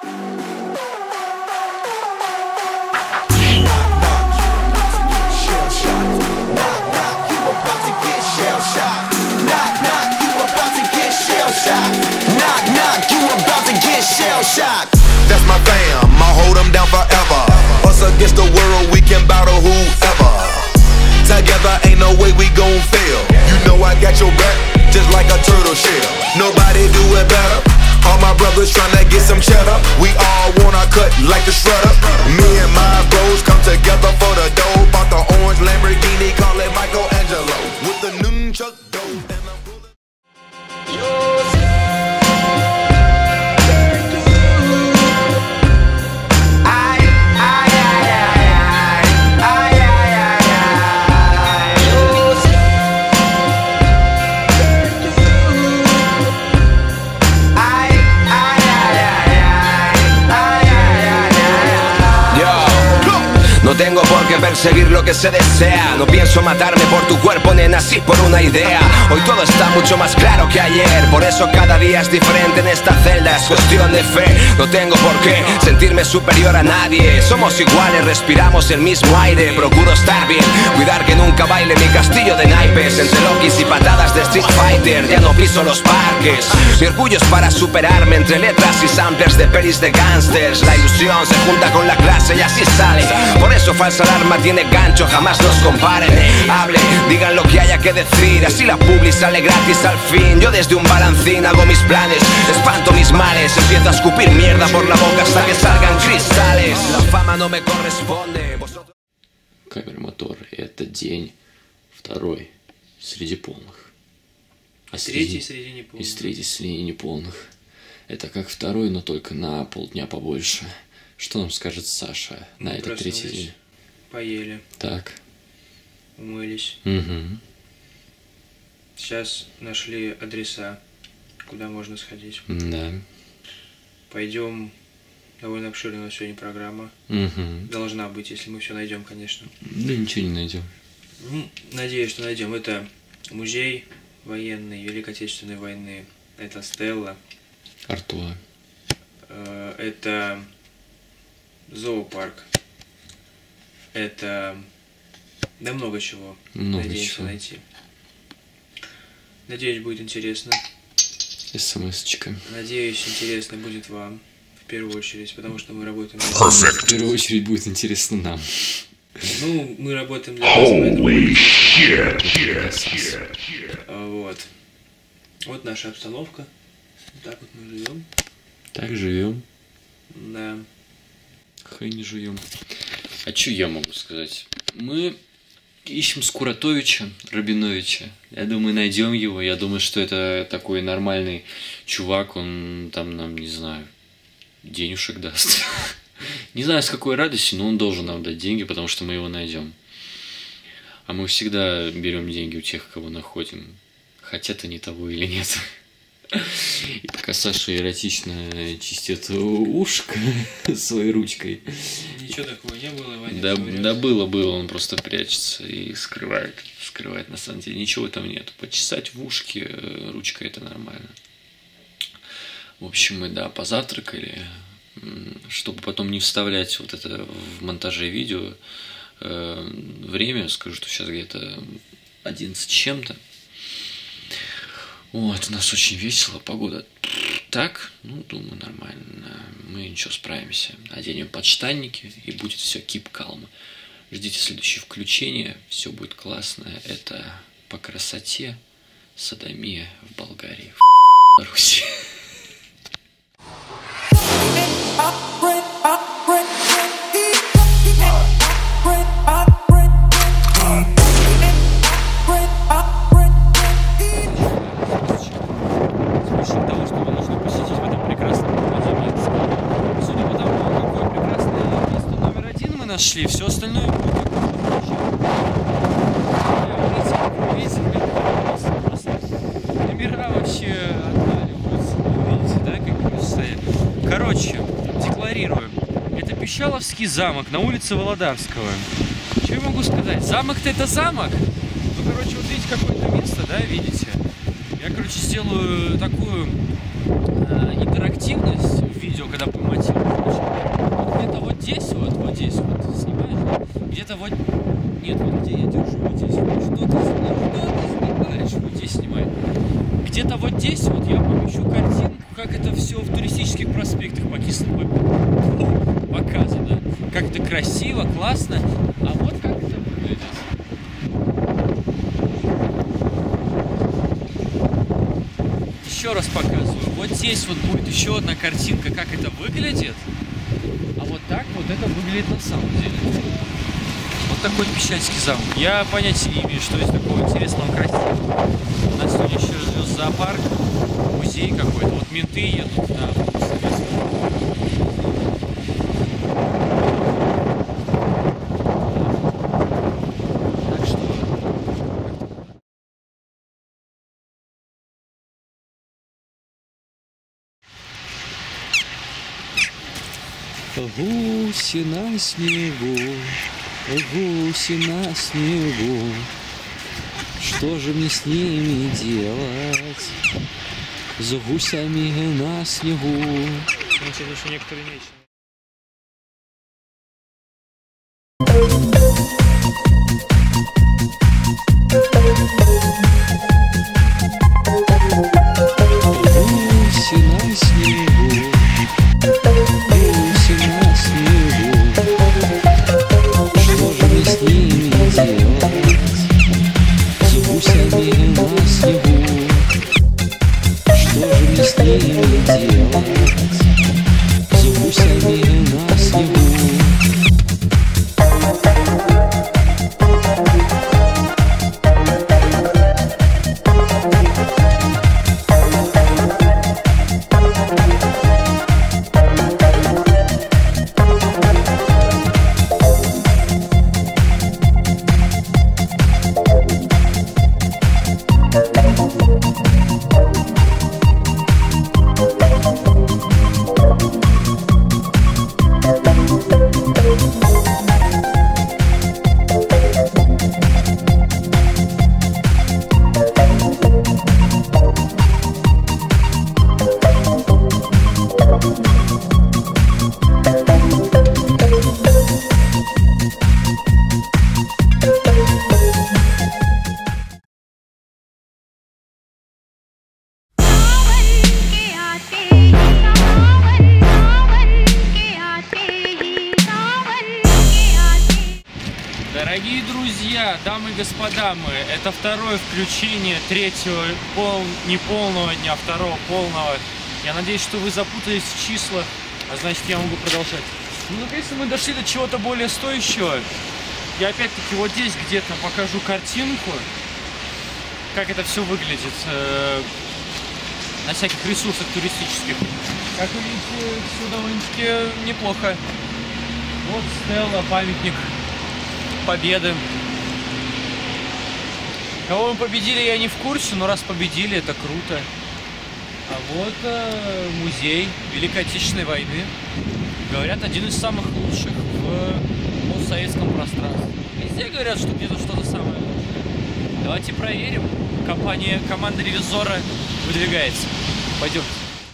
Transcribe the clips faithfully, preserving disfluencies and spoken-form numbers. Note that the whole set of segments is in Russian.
That's my fam, I'll hold them down forever. Us against the world, we can battle whoever. Together ain't no way we gon' fail. You know I got your back, just like a turtle shell. Nobody do it better. All my brothers tryna get some cheddar. We all wanna cut like the shredder. Me and my bros come together for the dough. Bought the orange Lamborghini, call it Michelangelo. With the nunchuck dough and I'm pulling. No tengo por qué perseguir lo que se desea. No pienso matarme por tu cuerpo, nena, sí por una idea. Hoy todo está mucho más claro que ayer. Por eso cada día es diferente en esta celda. Es cuestión de fe, no tengo por qué sentirme superior a nadie. Somos iguales, respiramos el mismo aire. Procuro estar bien, cuidar que nunca baile mi castillo de naipes. Entre lokis y patadas de Street Fighter ya no piso los parques. Mi orgullo es para superarme entre letras y samplers de pelis de gangsters. La ilusión se junta con la clase y así sale. Por eso falsa alarma tiene gancho, jamás nos comparen. Hable, digan lo que haya que decir. Así la publi sale gratis al fin. Yo desde un balancín hago mis planes, espanto mis males. Empiezo a escupir mierda por la boca hasta que salgan cristales. La fama no me corresponde. Vosotros... Камер мотор. Это день второй среди полных. А третий среди неполных. И третий среди неполных. Это как второй, но только на полдня побольше. Что нам скажет Саша на Мы этот третий день? Поели. Так. Умылись. Угу. Сейчас нашли адреса, куда можно сходить. Да. Пойдем. Довольно обширная у нас сегодня программа. Угу. Должна быть, если мы все найдем, конечно. Да ничего не найдем. Ну, надеюсь, что найдем. Это музей военный Великой Отечественной войны. Это Стелла. Артуа. Это зоопарк. Это... Да много чего. Много Надеемся чего. найти. Надеюсь, будет интересно. СМС-чика. Надеюсь, интересно будет вам. В первую очередь, потому что мы работаем... В первую очередь будет интересно нам. Ну, мы работаем для вас, поэтому... shit, shit, shit, shit. Вот. Вот наша обстановка. Так вот мы живем. Так живем. Да. Хай не живем. А что я могу сказать? Мы ищем Скуратовича, Рабиновича. Я думаю, найдем его. Я думаю, что это такой нормальный чувак. Он там нам, не знаю, денежек даст. Не знаю, с какой радостью, но он должен нам дать деньги, потому что мы его найдем. А мы всегда берем деньги у тех, кого находим. Хотят они того или нет. И пока Саша эротично чистит ушко своей ручкой. Ничего такого не было, Ваня. Да, да было, было, он просто прячется и скрывает. Скрывает на самом деле. Ничего там нет. Почесать в ушке ручкой это нормально. В общем, мы, да, позавтракали. Чтобы потом не вставлять вот это в монтаже видео э, время, скажу, что сейчас где-то одиннадцать с чем-то. Вот, у нас очень весело, погода так, ну, думаю, нормально, мы ничего, справимся. Оденем подштанники, и будет все keep calm. Ждите следующее включение, все будет классно. Это по красоте содомия в Болгарии, в Беларуси. Нашли, все остальное номера вообще отваливаются, видите, да, как они стоят. Короче, декларирую, это Пищаловский замок на улице Володарского. Что я могу сказать? Замок-то это замок. Ну, короче, вот видите какое-то место, да, видите? Я, короче, сделаю такую э, интерактивность в видео, когда по мотиву. Невских проспектах по кислому показу, да? Как это красиво, классно. А вот как это выглядит. Еще раз показываю. Вот здесь вот будет еще одна картинка, как это выглядит. А вот так вот это выглядит на самом деле. Вот такой Пещерский замок. Я понятия не имею, что есть такого интересного, красивого. У нас сегодня еще живет зоопарк, музей какой-то. Вот менты едут на автобусе. Так что... Гуси на снегу, гуси на снегу, что же мне с ними делать, с гусями на снегу? Значит, еще некоторые вещи. Гуси на снегу, гуси на снегу, что же мне с ними делать, с гусями на снегу, что же мне с ними делать, с гусями на снегу. Дорогие друзья, дамы и господа, мы, это второе включение третьего пол, не полного дня, второго полного. Я надеюсь, что вы запутались в числах, а значит я могу продолжать. Ну, наконец-то мы дошли до чего-то более стоящего. Я опять-таки вот здесь где-то покажу картинку, как это все выглядит э, на всяких ресурсах туристических. Как вы видите, все довольно-таки неплохо. Вот стела, памятник Победы. Кого мы победили, я не в курсе, но раз победили, это круто. А вот э, музей Великой Отечественной войны. Говорят, один из самых лучших в постсоветском пространстве. Везде говорят, что где-то что-то самое лучшее. Давайте проверим. Компания, команда ревизора выдвигается. Пойдем.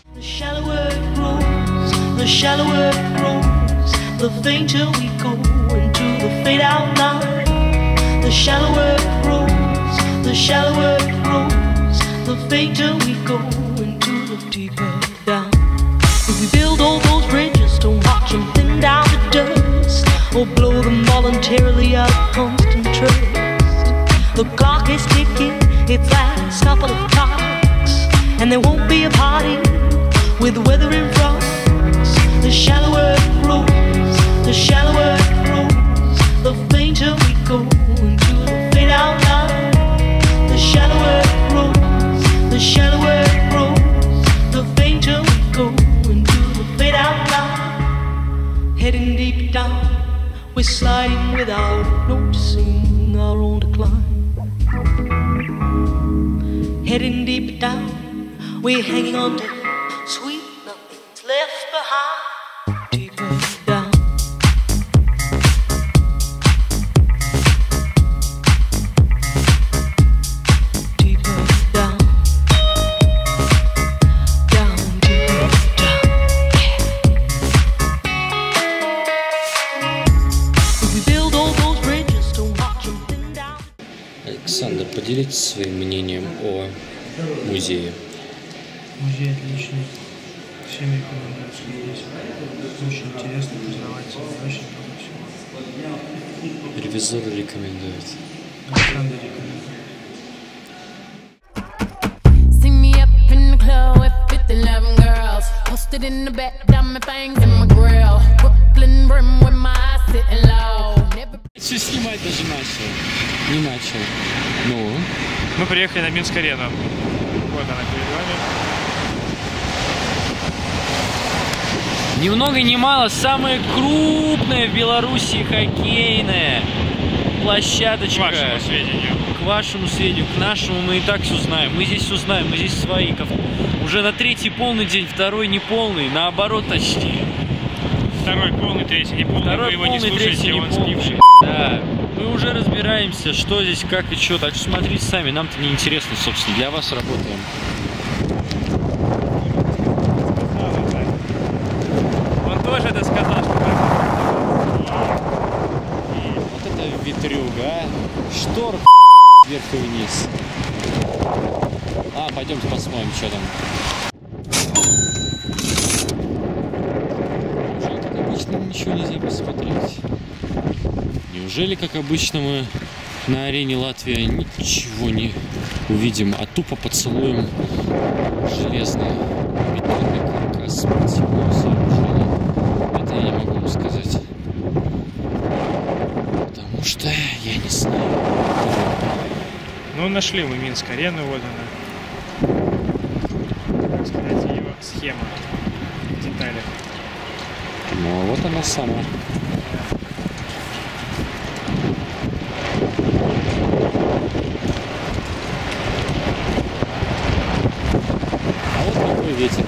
The fainter we go into the fade out line, the shallower it grows, the shallower it grows, the fainter we go into the deeper down. If we build all those bridges to watch them thin down to dust, or blow them voluntarily out of constant trust, the clock is ticking its last couple of clocks, and there won't be a party with the weather in front. The shallower it grows, the shallower it grows, the fainter we go into the fade out line. The shallower it grows, the shallower it grows, the fainter we go into the fade out line. Heading deep down, we're sliding without noticing our own decline. Heading deep down, we're hanging on to sweet nothing's left behind. Александр, поделитесь своим мнением о музее. Музей отличный. Всем рекомендую съездить. Очень интересно, познавательно, очень много всего. Ревизор рекомендует. Александр рекомендует. See me up in the club with fifty eleven girls. Posted in the back, got my fangs in my grill. Brooklyn brim with my eyes sitting low. Never... Все снимать даже начал. Не начал. Ну? Мы приехали на Минск-арену. Вот она перед вами. Ни много ни мало, самая крупная в Беларуси хоккейная площадочка. К вашему сведению. К вашему сведению, к нашему мы и так все знаем. Мы здесь все знаем, мы здесь свои. Уже на третий полный день, второй неполный, наоборот точнее. Второй полный, третий неполный, Второй вы его не полный, слушаете, третий он неполный. спивший. Да, мы уже разбираемся, что здесь, как и что. Так что смотрите сами, нам-то не интересно, собственно, для вас работаем. Он тоже это сказал, что Вот это ветрюга, а? Штор вверх и вниз. А, пойдемте посмотрим, что там. Неужели, как обычно, ничего нельзя посмотреть? Неужели, как обычно, мы на арене Латвии ничего не увидим, а тупо поцелуем железный бетонный каркас спортивного сооружения? Это я не могу сказать. Потому что я не знаю. Ну, нашли мы Минск-арену, вот она. Так сказать, его схема, детали. Ну, а вот она сама. А вот какой ветер.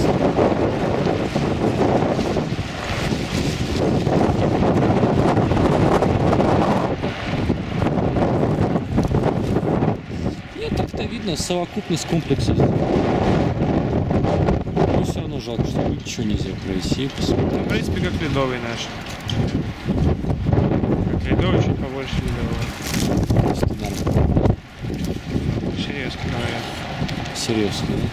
Нет, так-то видно совокупность комплексов. Но все равно жалко, что ничего нельзя пройти, посмотреть. В принципе, как ледовый наш. Как ледовый, чуть побольше ледового. Просто нормально. Серьезно говоря. Серьезно, да?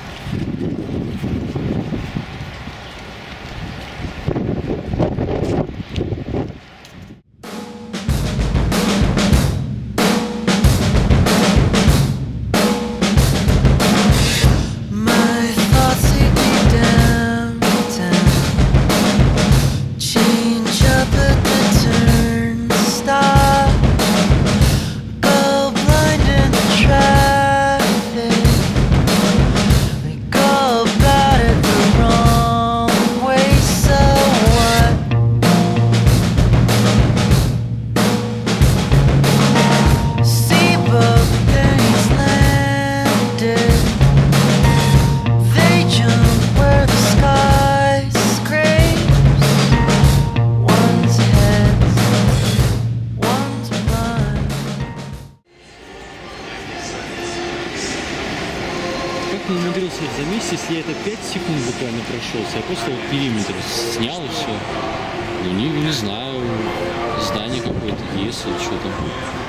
Заметьте, если я это пять секунд буквально прошелся, я просто вот периметр снял и все. Ну не, не знаю, здание какое-то есть или что там.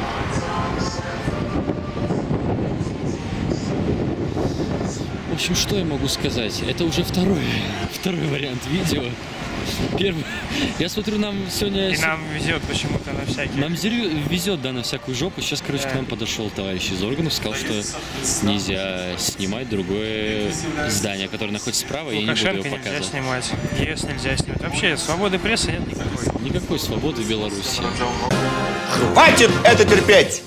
В общем, что я могу сказать? Это уже второй, второй вариант видео. Первый. Я смотрю, нам сегодня... И нам везет почему-то на всякие... Нам везет, да, на всякую жопу. Сейчас, короче, да. К нам подошел товарищ из органов, сказал, что нельзя снимать другое здание, которое находится справа, и я не буду его показывать. Нельзя снимать, ЕС нельзя снимать. Вообще, свободы прессы нет никакой. Никакой свободы в Беларуси. Хватит это терпеть!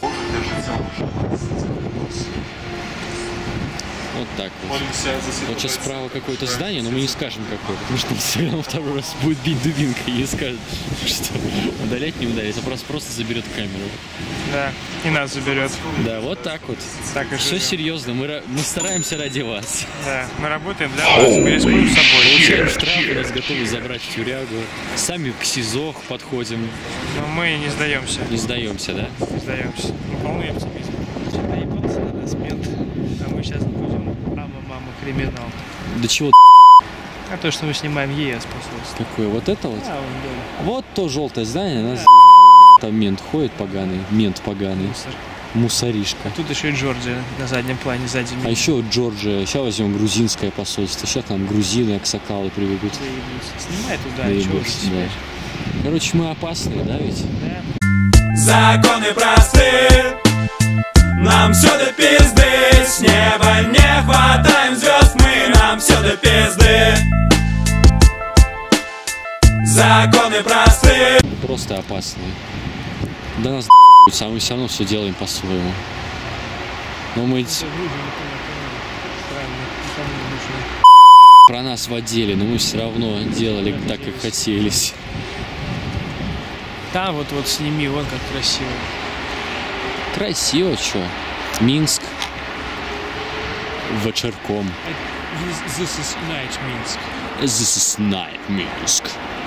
Вот так вот. Вот сейчас справа какое-то здание, но мы не скажем какое, потому что все равно второй раз будет бить дубинкой и скажет, что удалять не удалить, а просто, просто заберет камеру. Да, и нас заберет. Да, вот так вот. Так и все живем. серьезно, мы, мы стараемся ради вас. Да, мы работаем для вас, мы рискуем с собой. Получаем штрафы, нас готовы забрать в тюрягу. Сами к СИЗО подходим. Но мы не сдаемся. Не сдаемся, да? Не сдаемся. Мы полны оптимизма. Наебался на нас мент, а мы сейчас будем ама-мама криминал. До чего? А то, что мы снимаем ЕС, пожалуйста. Какое? Вот это вот? А, вон, да. Вот то желтое здание, нас Да. там мент ходит поганый, мент поганый. Мусор. Мусоришка. Тут еще и Джорджия на заднем плане, сзади. А еще вот Джорджия. Сейчас возьмем грузинское посольство. Сейчас там грузины, аксакалы приведут. Снимай туда, ничего уже снимать. Короче, мы опасные, да ведь? Да. Законы просты, нам все до пизды. С неба не хватаем звезд мы, нам все до пизды. Законы просты. Просто опасные. Да нас доебываются, а мы все равно все делаем по-своему. Но мы... Про нас в отделе, но мы все равно делали так, как хотелось. Там вот, вот сними, вон как красиво. Красиво, чё? Минск. Вечерком. This is night Minsk. This is night Minsk.